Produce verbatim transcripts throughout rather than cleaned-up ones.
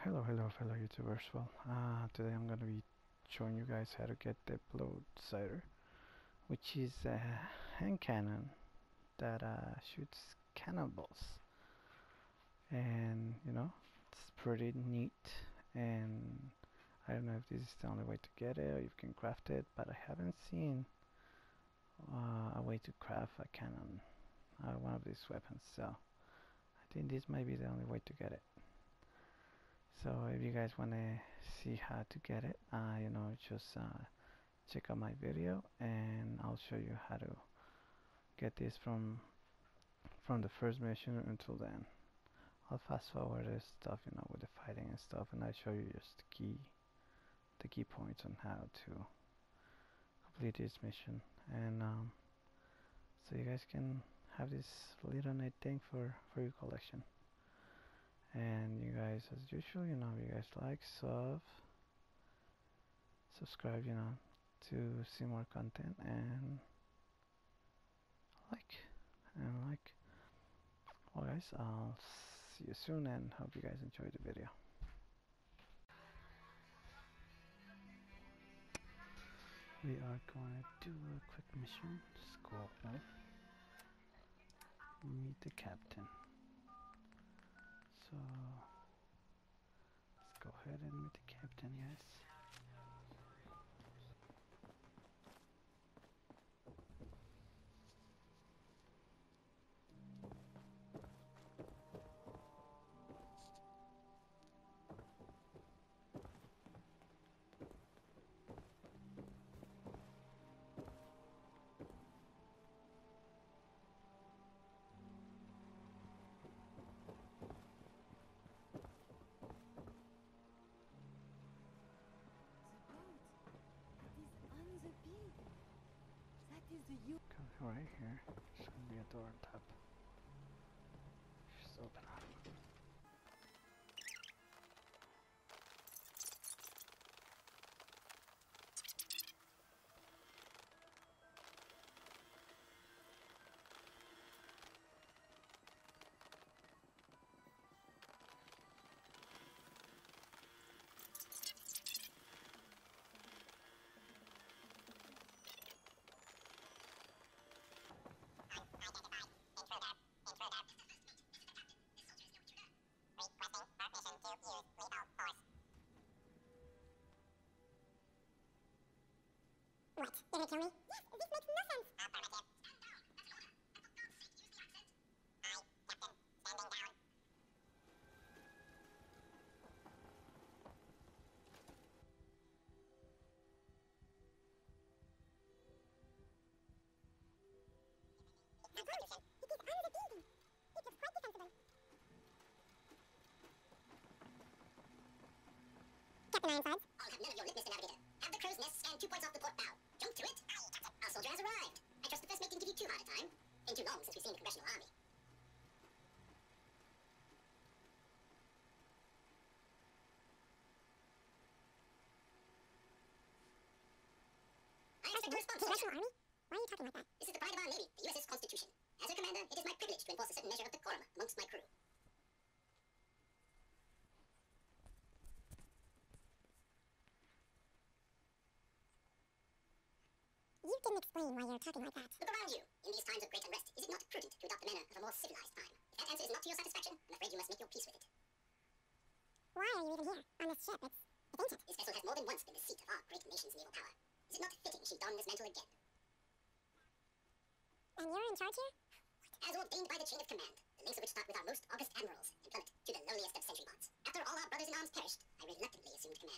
Hello, hello, fellow YouTubers. Well, uh, today I'm gonna be showing you guys how to get the Blood Sighter, which is a hand cannon that uh, shoots cannonballs, and you know it's pretty neat. And I don't know if this is the only way to get it, or you can craft it, but I haven't seen uh, a way to craft a cannon, uh, one of these weapons. So I think this might be the only way to get it. So if you guys want to see how to get it, uh, you know, just uh, check out my video and I'll show you how to get this from from the first mission until then. I'll fast forward this stuff, you know, with the fighting and stuff, and I'll show you just the key, the key points on how to complete this mission, and um, so you guys can have this little neat thing for for your collection. And you guys, as usual, you know, you guys like, sub, subscribe, you know, to see more content, and like, and like. Well guys, I'll see you soon and hope you guys enjoy the video. We are going to do a quick mission. Just go home. Meet the captain. So let's go ahead and meet the captain, yes. Come right here. There's gonna be a door on top. Just open up. What? Did it kill me? Yes, this makes no sense. Affirmative. Stand down. That's an order. And for God's sake, use the accent. I, Captain, standing down. The Constitution. It is on the building. It looks quite defensible. Captain Ironsides. I'll have none of your litmus, the navigator. Have the crow's nest stand two points off the port bow. Jump to it. Our soldier has arrived. I trust the first mate didn't give you too hard a time. Been too long since we've seen the Congressional Army. I expect a response. Congressional Army? Why are you talking like that? This is the pride of our Navy, the U S S Constitution. As a commander, it is my privilege to enforce a certain measure of decorum amongst my crew. You didn't explain why you're talking like that. Look around you. In these times of great unrest, is it not prudent to adopt the manner of a more civilized time? If that answer is not to your satisfaction, I'm afraid you must make your peace with it. Why are you even here? On this ship, it's, it's ancient. This vessel has more than once been the seat of our great nation's naval power. Is it not fitting she don this mantle again? And you're in charge here? As ordained by the chain of command, the links of which start with our most august admirals and plummet to the lowliest of sentry bots. After all our brothers in arms perished, I reluctantly assumed command.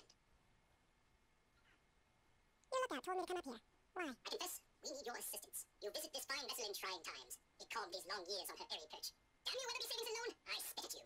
Your lookout told me to come up here. Why? I confess, we need your assistance. You visit this fine vessel in trying times. It carved these long years on her airy perch. Damn you, Weatherby Savings and Loan! I spit at you.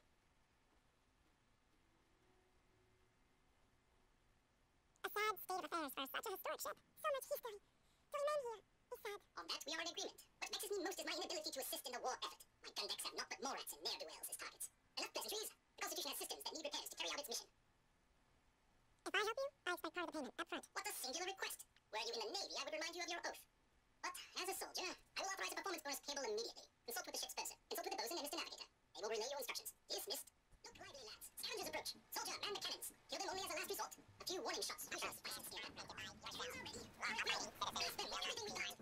A sad state of affairs for such a historic ship. So much history. To remain here is sad. On that, we are in agreement. What vexes me most is my inability to assist in the war effort. My gun decks have naught but Morats and ne'er-do-wells as targets. Enough pleasantries. The Constitution has systems that need repairs to carry out its mission. If I help you, I expect part of the payment up front. What a singular request. Were you in the Navy, I would remind you of your oath. But, as a soldier, I will authorize a performance bonus payable immediately. Consult with the ship's purser. Consult with the bosun and Mister Navigator. They will relay your instructions. Dismissed. Look lively, lads. Scavengers approach. approach. Soldier, man the cannons. Kill them only as a last resort. A few warning shots. I shall spice it. Cannons already. Blast them with everything we got.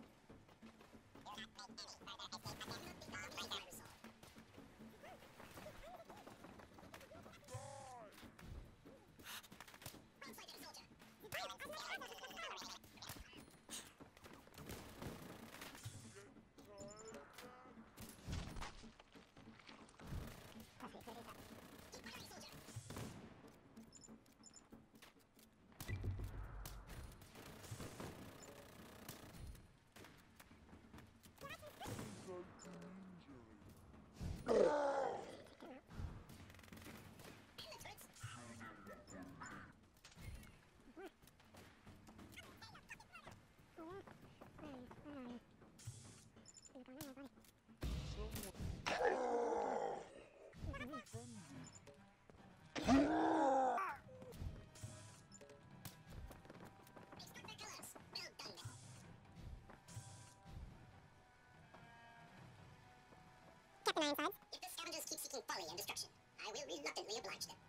Captain Ironsides. If the scavengers keep seeking folly and destruction, I will reluctantly oblige them.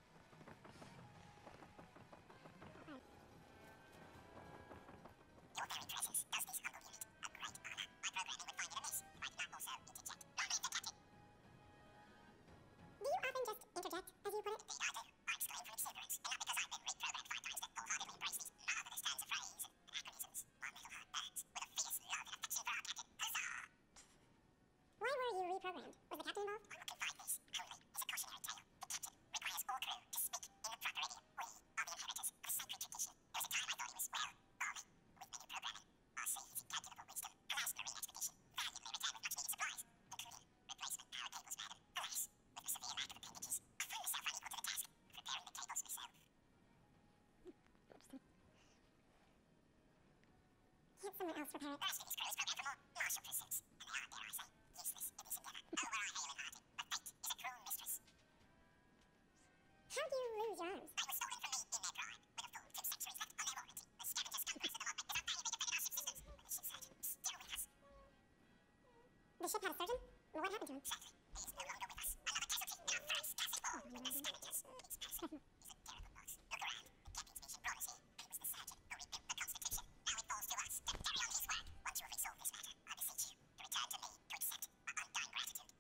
Your very presence does this humble unit a great honor. My programming would find it amiss if I did not also interject. Long live the captain! Do you often just interject, as you put it? Indeed I do. I exclaim from exuberance, and not because I've been reprogrammed five times to wholeheartedly embrace these marvelous turns of phrase and anachronisms. My little heart burns with a fierce love and affection for our captain. Huzzah! Why were you reprogrammed? Was the captain involved? I will confide this only as a cautionary tale. The captain requires all crew to speak in the proper idiom. We are the inheritors of a sacred tradition. There was a time I thought he was, well, balmy. With menu programming, our sea's incalculable wisdom allows marine expedition valiantly return with much needed supplies, including replacement power cables for heaven. Alas, with the severe lack of appendages, I find myself unequal to the task of repairing the cables myself. Can't someone else repair it? The rest of these crews program for more martial pursuits, and they are, dare I say, useless in this endeavor. Oh, were I hale and hearty, but fate is a cruel mistress. How do you lose your arms? They were stolen from me in their prime, with a full two centuries left on their warranty. The scavengers conquest of the moment without valuably defending our subsistence, but the ship's surgeon is still with us. The ship had a surgeon? What happened to him? Sadly, he is no longer with us. Another casualty in our thrice ghastly war with the scavengers. Its person is a terrible loss. Look around. The captain's mission brought us here. He was the surgeon who rebuilt the Constitution. Now it falls to us to carry on his work. Once you have resolved this matter, I beseech you to return to me to accept my undying gratitude.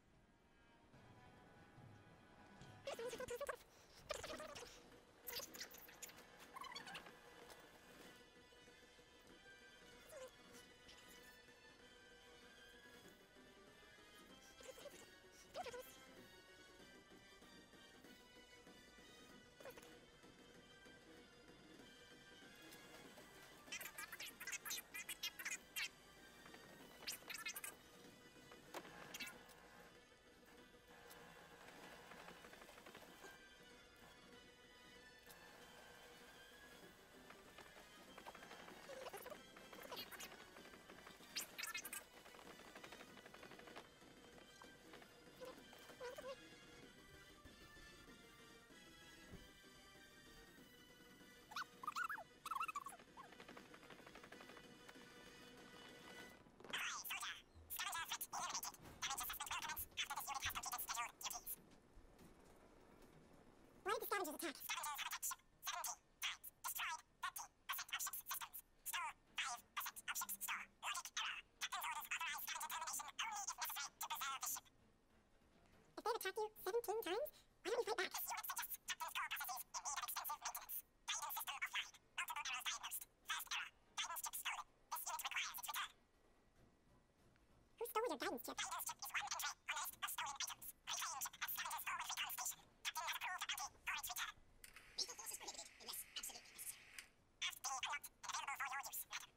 Why did the scavengers attack? Scavengers have attacked ship seventeen times. Destroyed thirteen percent of ship's systems. Stole five percent of ship's store. Logic error. Captain's orders authorize scavenger termination only if necessary to preserve the ship. If they've attacked you seventeen times, why don't you fight back? This unit suggests captain's core processes in need of extensive maintenance. Guidance system offline. Multiple errors diagnosed. First error. Guidance chip stolen. This unit requires its return. Who stole your guidance chip? Guidance chip is one entry on the list of stolen items. Reclaim chip at Scavenger's Store with recon station. Captain has approved the bounty for its return. Lethal force is prohibited unless absolutely necessary. Aft B unlocked and available for your use, madam.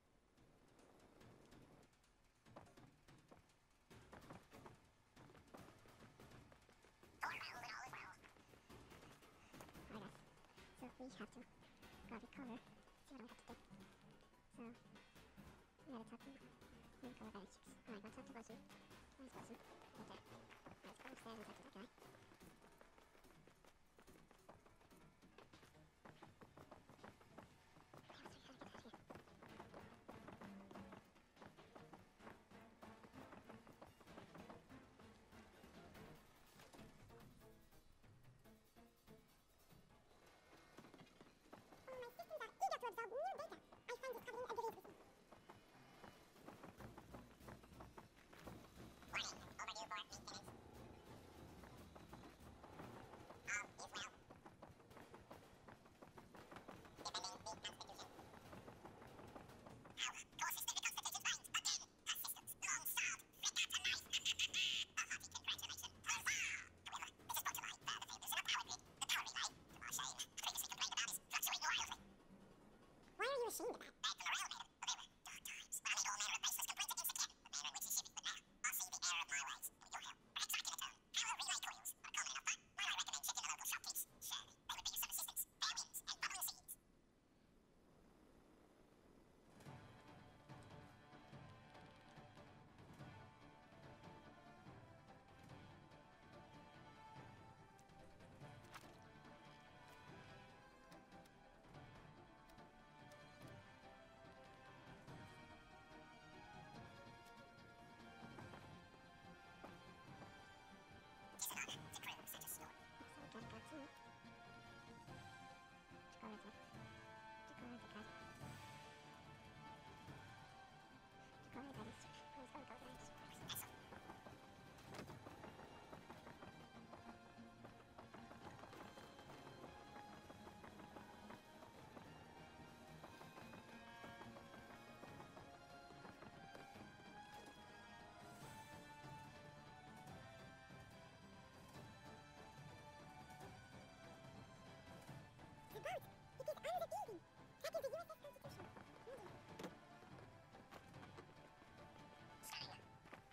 All well and all is well. Alright, so we have to go recover. See what we have to do. So, we gotta talk to him. We recover better ships. Alright, we'll talk to Wilson. Where's Wilson? Right there. Let's go upstairs and talk to that guy. ashamed of that. Back from the railroad, but they were dark times. I made all manner of baseless complaints against the captain, the manner in which he shifted, but now I'll see the error of my ways. With your help, perhaps I can atone. I will relay coils. On a common enough fun, why do I recommend checking the local shopkeepers? Surely, they would be your subsistence, fair winds, and bubbling seeds. Decent honor to crew such a store. So good, good, too. Chocolate. Chocolate, good. Chocolate, good. Please go, go, guys. Excellent. The boat! It is under the building! That is the U S S Constitution. Moving. Starting now.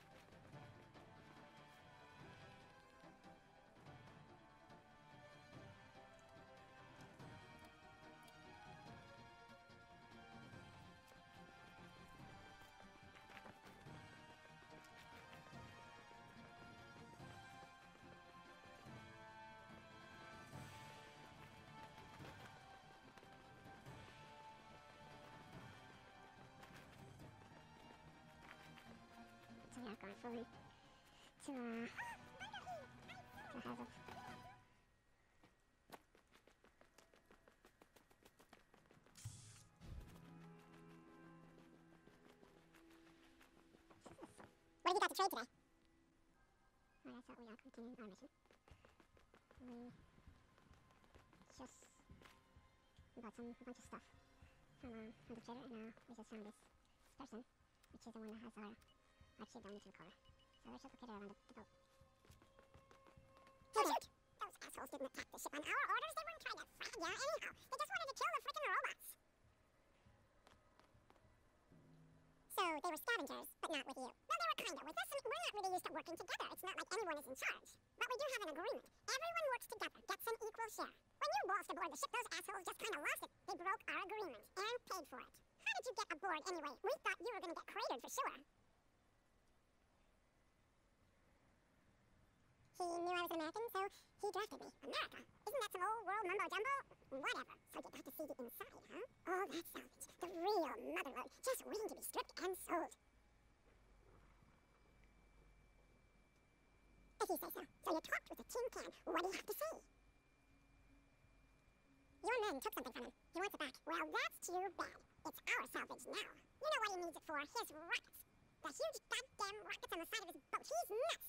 So yeah, going fully to uh to have a What have you got to trade today? Well, I thought we are continuing our mission. We just bought some a bunch of stuff from uh, from the trader, and now we just found this, this person, which is the one that has our our kid down into the car. So let's just look at it around the, the boat. Oh, shoot! Those assholes didn't attack the ship on our orders. They weren't trying to frag ya anyhow. They just wanted to kill the frickin' robots. So they were scavengers, but not with you. Well, they were kinda with us, and we're not really used to working together. It's not like anyone is in charge. But we do have an agreement. Everyone works together, gets an equal share. When you waltzed aboard the ship, those assholes just kinda lost it. They broke our agreement, and paid for it. How did you get aboard anyway? We thought you were gonna get cratered for sure. He knew I was an American, so he drafted me. America? Isn't that some old world mumbo-jumbo? Whatever. So you got to see the inside, huh? All that salvage. The real motherlode. Just waiting to be stripped and sold. If you say so. So you talked with a tin can. What do you have to say? Your men took something from him. He wants it back. Well, that's too bad. It's our salvage now. You know what he needs it for? His rockets. The huge goddamn rockets on the side of his boat. He's nuts.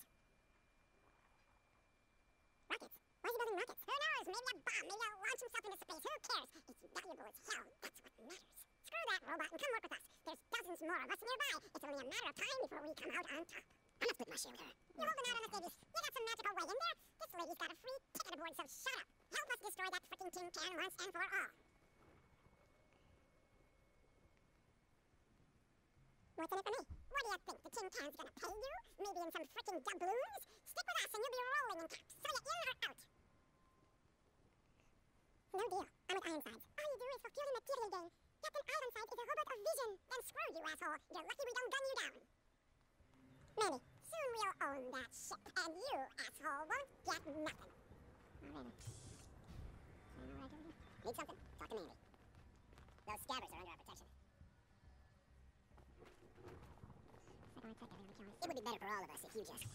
Rockets? Why is he building rockets? Who knows? Maybe a bomb. Maybe he'll launch himself into space. Who cares? It's valuable as hell. That's what matters. Screw that robot and come work with us. There's dozens more of us nearby. It's only a matter of time before we come out on top. I'm not splitting my share with her. You're holding out on us, babies. You got some magical way in there. This lady's got a free ticket aboard, so shut up. Help us destroy that freaking tin can once and for all. What's in it for me? What do you think? The tin can's gonna pay you? Maybe in some freaking doubloons? Stick with us and you'll be rolling in caps. So you in or out? No deal. I'm with Ironsides. All you do is fulfill the material game. Captain Ironsides is a robot of vision. Then screw you, asshole. You're lucky we don't gun you down. Maybe. Soon we'll own that ship. And you, asshole, won't get nothing. Alrighty. So you know what I do with you? Need something? Talk to Mandy. Those scabbers are under our protection. I don't take everyone killing. It would be better for all of us if you just...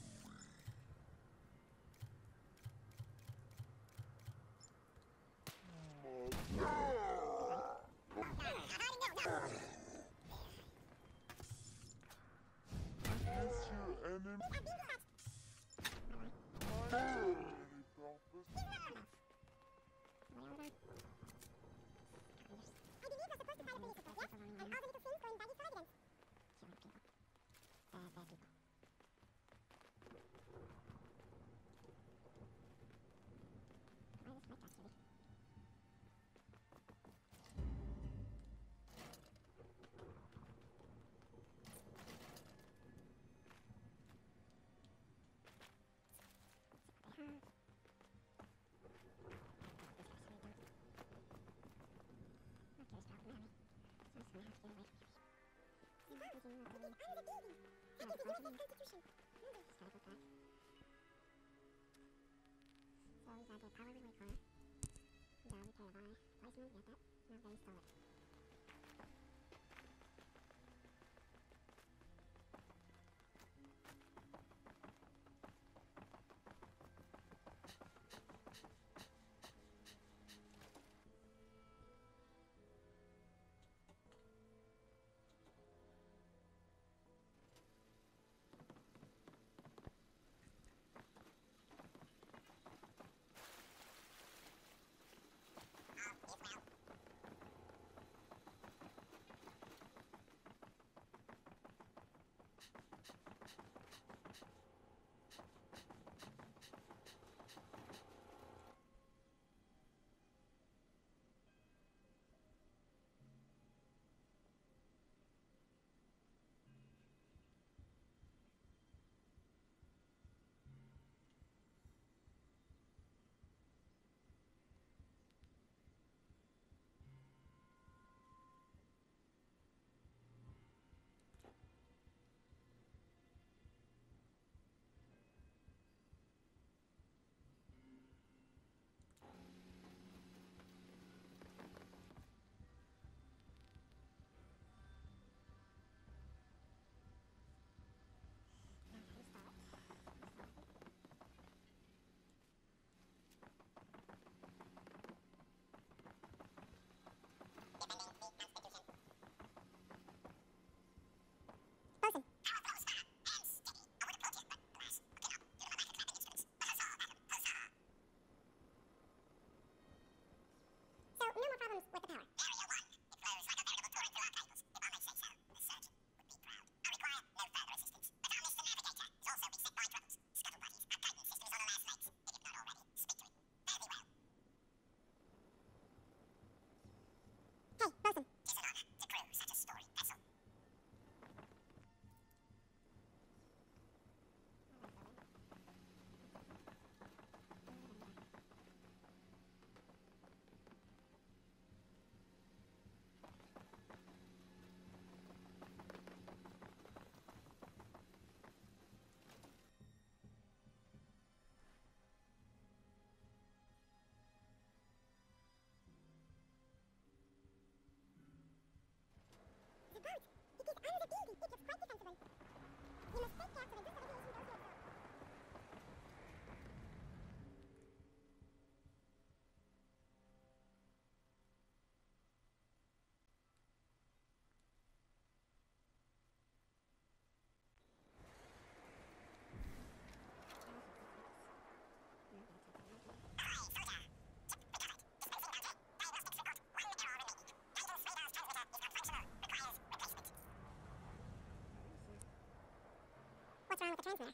What's wrong with the transmitter?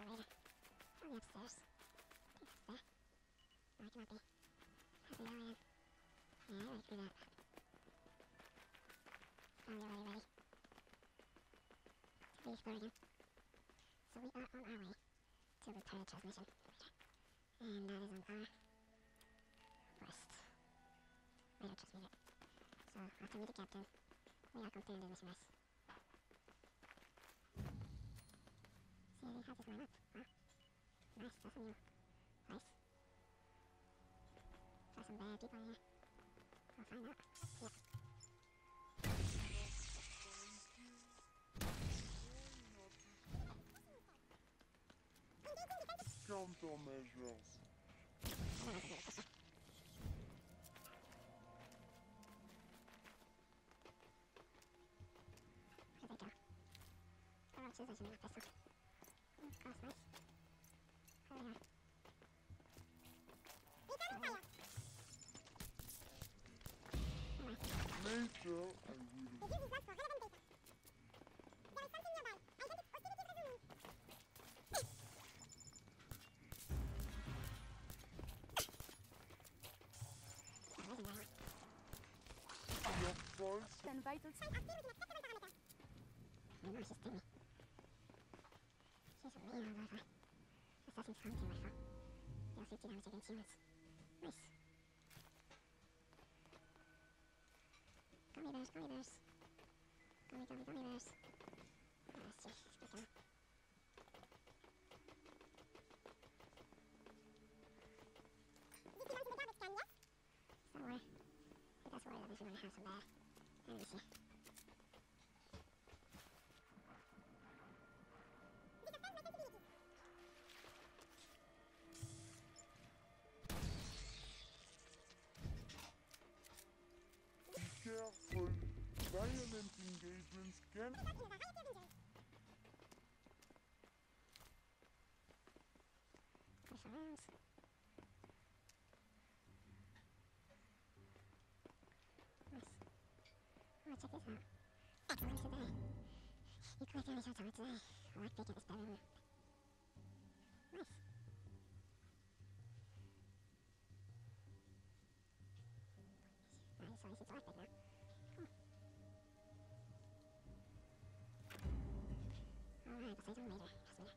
elevator. Probably upstairs. I think that's there. No, it cannot be. Has to be down there. Yeah, I already threw that. Probably already ready. To re-explore again. So we are on our way to repair the transmission. And that is on our west. Radar transmitter. So, after meet the captain, we are confirmed in this mess. See, I didn't have this line up. Wow. Nice, that's a new place. Saw some bad people in here. I'll find out. Yep. Countermeasures. Where'd they go? Oh, it's just a pistol. Mm, of course, nice. Oh, yeah. Later, I will. Your pulse. Then vital sign. You know she's skinny. She's a real lover. Assassin's Hunting rifle. Deals fifty damage against humans. Nice. Gummy bears, gummy bears. Gummy, gummy, gummy bears. Oh, that's just speaking. Somewhere. But that's where I live if you want to have some bear. Let me see. Be careful. Violent engagements can. Push around. Nice. Oh, check this out. Excellent today. You collect damage on target today. I like bacon, it's better than... Nice. Nice, so I see it's life big now. Cool. Alright, Poseidon Raider. Transmitter.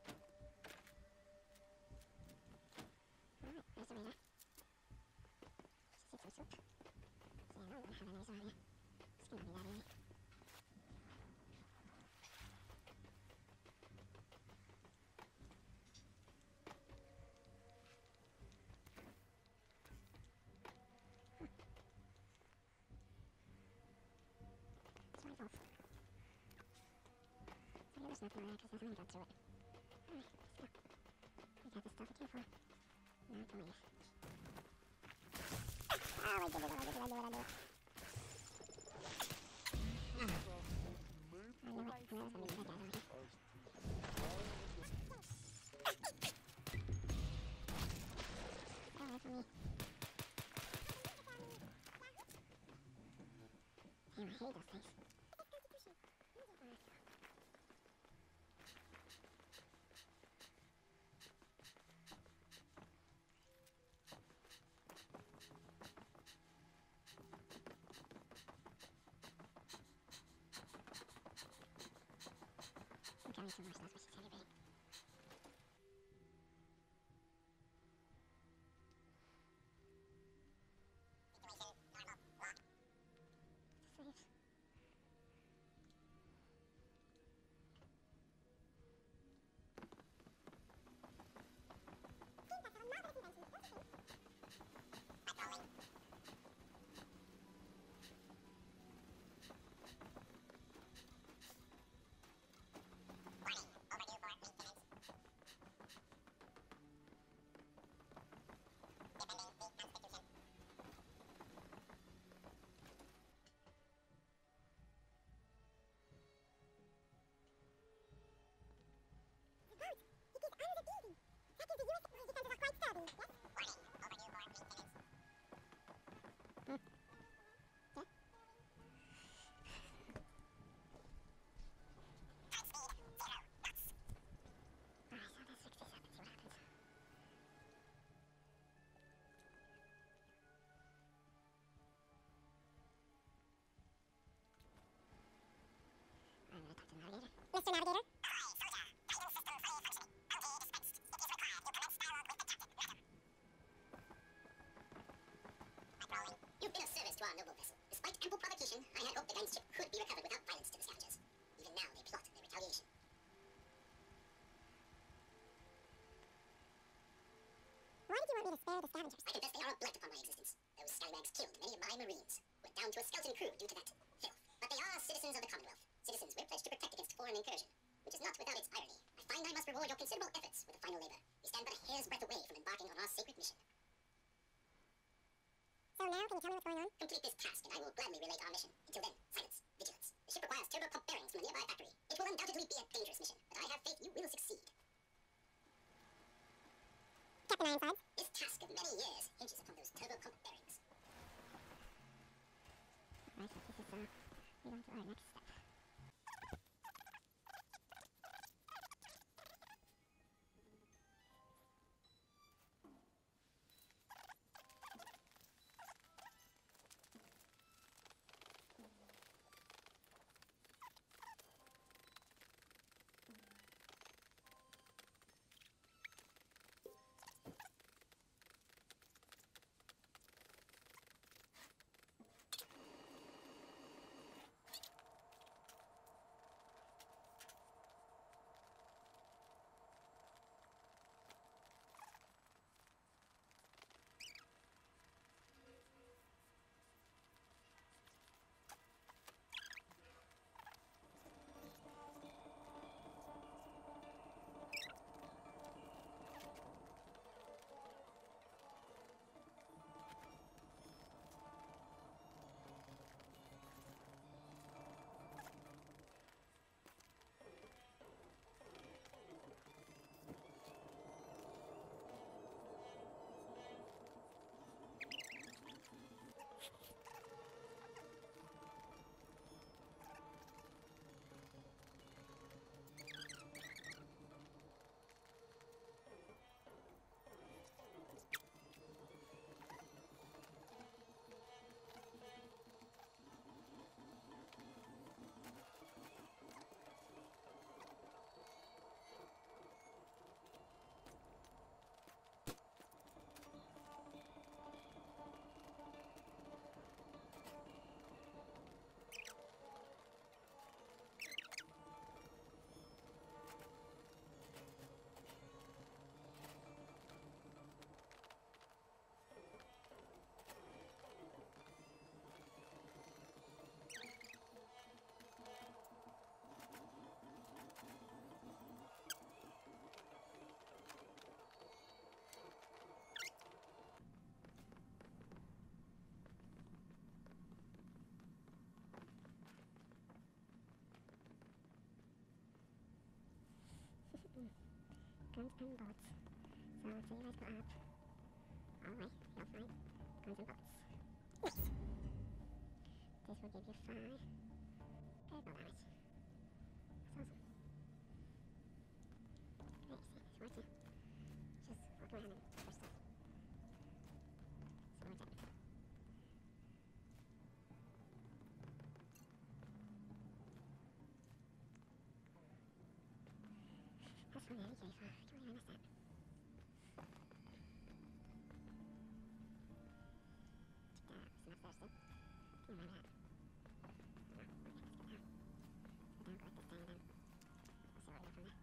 Alright, there's the radar. Should see some soup. So yeah, no, we don't have enemies around here. It's gonna be that easy. It's right off. So yeah, there's nothing around because there's only got to it. Alright, let's go. We got the stuff we came for. Now to leave. Oh, I did it, I did it, I did it, I did it. I knew it. I knew it was gonna be the bad guys over here. Stay away from me. Damn, I hate those things. I'm carrying some more stuff, which is heavy bait. Save. Mister Navigator? You've been of service to our noble vessel. Despite ample provocation, I had hoped the Gaine's ship could be recovered without violence to the scavengers. Even now, they plot their retaliation. Why did you want me to spare the scavengers? I confess they are a blight upon my existence. Those scallywags killed many of my marines. We're down to a skeleton crew due to that filth. But they are citizens of the Commonwealth. Citizens we're pledged to protect against foreign incursion. Which is not without its irony. I find I must reward your considerable efforts with a final labor. We stand but a hair's breadth away from embarking on our sacred mission. So now, can you tell me what's going on? Complete this task, and I will gladly relate our mission. Until then, silence, vigilance. The ship requires turbo pump bearings from a nearby factory. It will undoubtedly be a dangerous mission, but I have faith you will succeed. Captain Ironsides? This task of many years hinges upon those turbo pump bearings. Right, this is, uh, we go to our next step. Guns and bullets. So let's say you guys put up. Alright, health right. Guns and bullets. Nice. This will give you five parabol damage. That's awesome. Great, see, it's worth it. Just walk around and push stuff. So where's that? That's from the other cave, huh? I totally missed that. Check that out. There's enough there still. Can you remember that? No, okay, let's get down. Let's go down, collect this thing, and then we'll see where we go from there.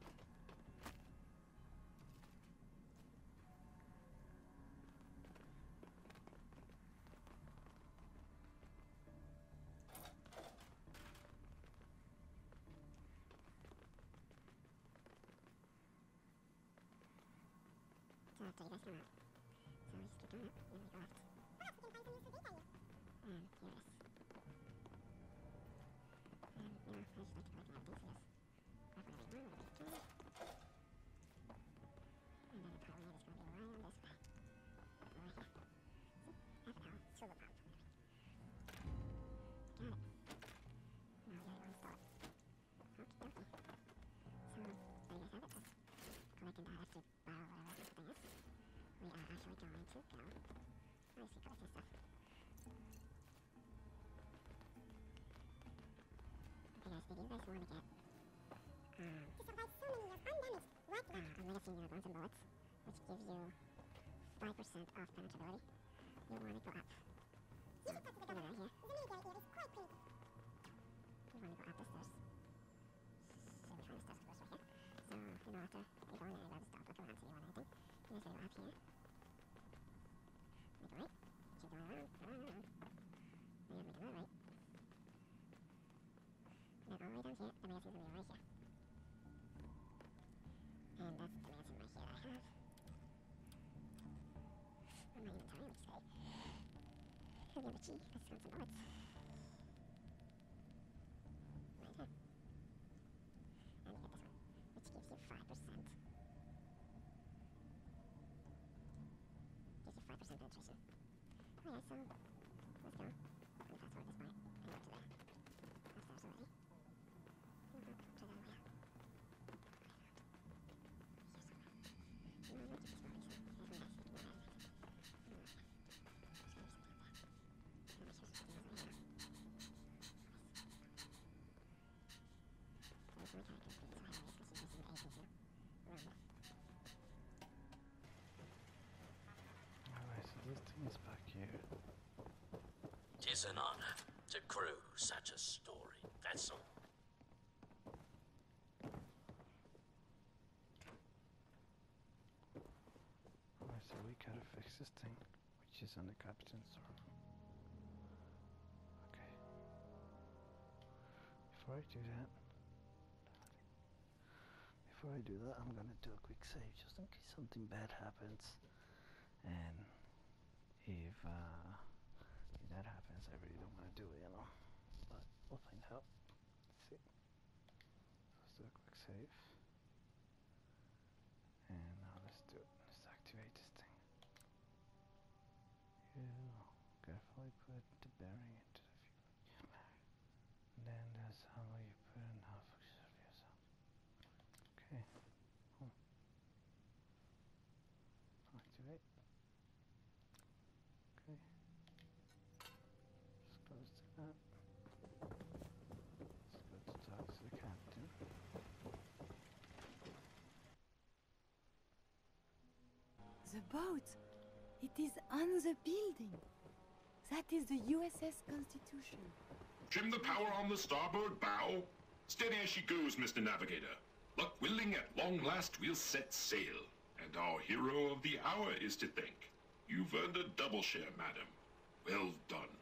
So after you guys come out, so we just keep going up, and then we go left. Perhaps we can find some useful data here. And here it is. And, you know, I just like to collect the things, so yes. Grab whatever you want, whatever you can. And then probably it's going to be right on this way. Right here. See? Half an hour, silver pump. Got it. Now we gotta go install it. Okie dokie. So, there you guys have it. That's collecting that after borrow whatever this thing is. We are actually going to go. Where is he collecting stuff? Okay guys, did you guys want to get Um, to survive so many years undamaged. What? Uh, I'm medicine, you know, guns and bullets, which gives you five percent off penetrability. You want to go up. You should talk to the governor. Here. The military here is quite clean. You want to go up the stairs. So we're trying to stairs first right here. So, you know, after you go in there, you gotta stop, look around, see you want anything. You just go up here. Make a right. Keep going around, around, around. Then you make another right. Then all the way down here, the medicine's gonna be right here. And that's the medicine right here that I have. I'm not even entirely safe. I'll give the key, because it's got some bullets. Right here. And you get this one, which gives you five percent. Gives you five percent penetration. Oh yeah, so, let's go. I'm gonna fast forward this part, and go to there. Upstairs already. And go to the other way out. No, no, just this one, Lisa. There's one left. No, no, no. No, no. Just go recently up there. So my character is pretty high risk because she's listening to anything to run. Alright, so this thing is back here. Tis an honor to crew such a story, that's all. Alright, so we gotta fix this thing, which is on the captain's room. Okay. Before I do that, before I do that, I'm gonna do a quick save just in case something bad happens. And if, uh, if that happens, I really don't want to do it, you know. But we'll find out. Let's see. Let's do a quick save. And now let's do it. Let's activate this thing. You carefully put the bearing into the fuel. And then that's how you put enough of yourself. Okay. Oh. Activate. Okay. Let's close to that. Let's go to talk to the captain. The boat! It is on the building! That is the U S S Constitution. Trim the power on the starboard bow. Steady as she goes, Mister Navigator. Luck willing, at long last we'll set sail. And our hero of the hour is to thank. You've earned a double share, madam. Well done.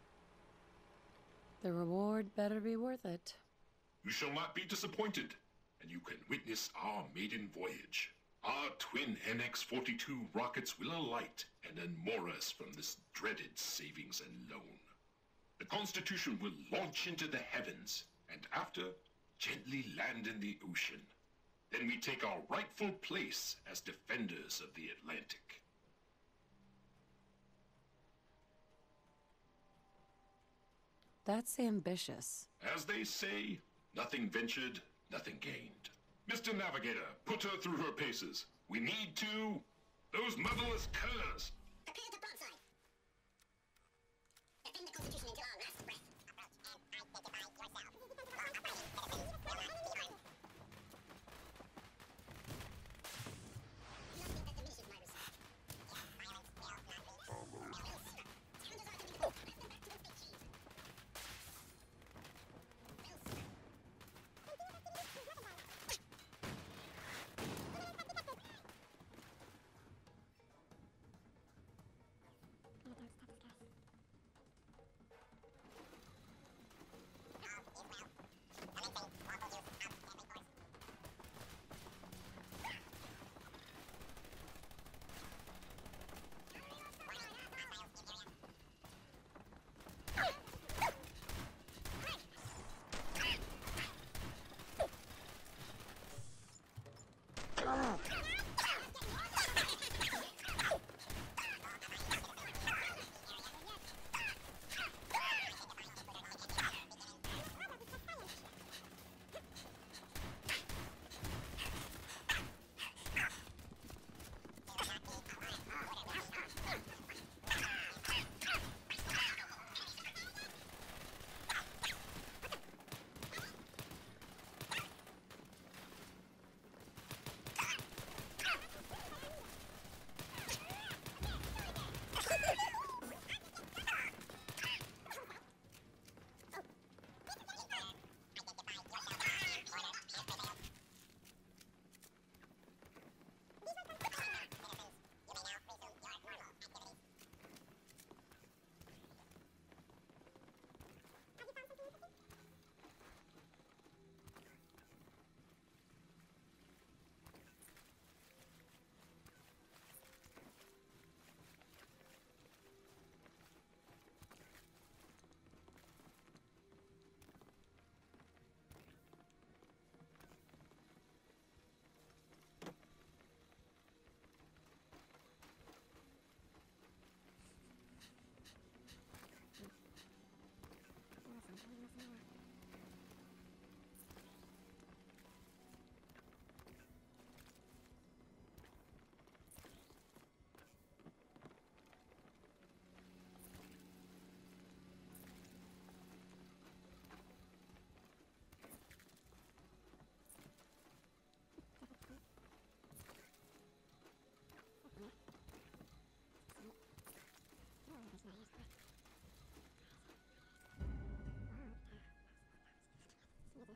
The reward better be worth it. You shall not be disappointed, and you can witness our maiden voyage. Our twin N X forty-two rockets will alight and unmoor us from this dreaded savings and loan. The Constitution will launch into the heavens, and after, gently land in the ocean. Then we take our rightful place as defenders of the Atlantic. That's ambitious. As they say, nothing ventured, nothing gained. Mister Navigator, put her through her paces. We need to... Those motherless curs! Prepare to broadside. Defend the Constitution until our last breath. Nothing that diminishes my respect. Violence will not be. Challenges are to be fought. Press them back to the big cheese. Well, sir.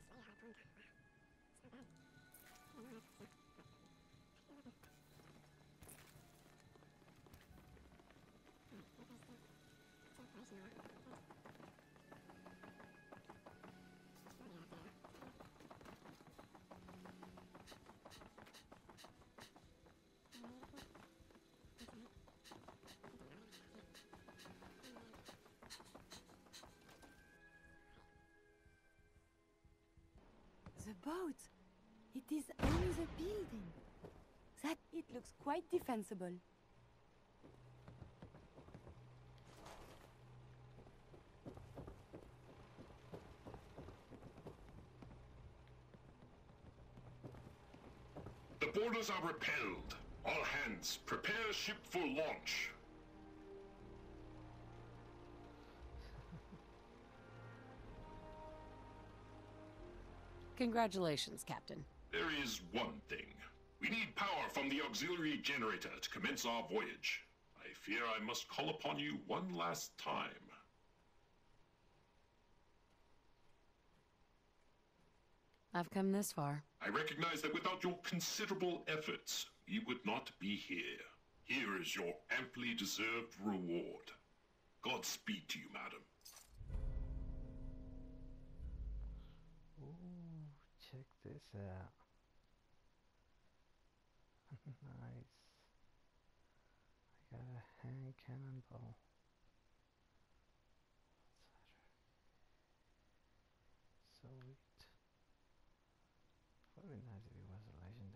The boat! It is on the building. That it looks quite defensible. The boarders are repelled. All hands, prepare ship for launch. Congratulations, Captain. There is one thing. We need power from the auxiliary generator to commence our voyage. I fear I must call upon you one last time. I've come this far. I recognize that without your considerable efforts, we would not be here. Here is your amply deserved reward. Godspeed to you, madam. Ooh, check this out. Nice. I got a hand cannonball. Sweet. Would be nice if it was a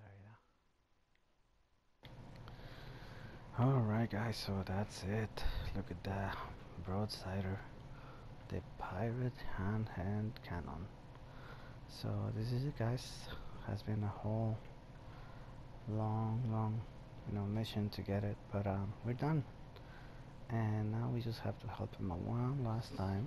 legendary though. Alright guys, so that's it. Look at that broadsider. The pirate hand hand cannon. So this is it guys. Has been a whole long long you know mission to get it, but um we're done. And now we just have to help him one last time.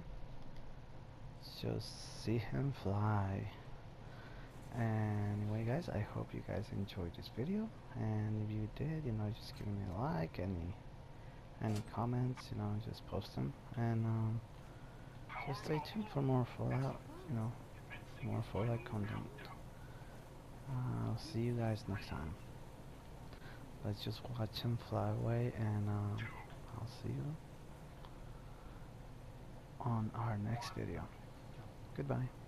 Just see him fly. Anyway guys, I hope you guys enjoyed this video, and if you did, you know, just give me a like, any any comments, you know, just post them, and um, just stay tuned for more Fallout, you know, more Fallout content. Uh, I'll see you guys next time. Let's just watch him fly away, and um, I'll see you on our next video. Goodbye.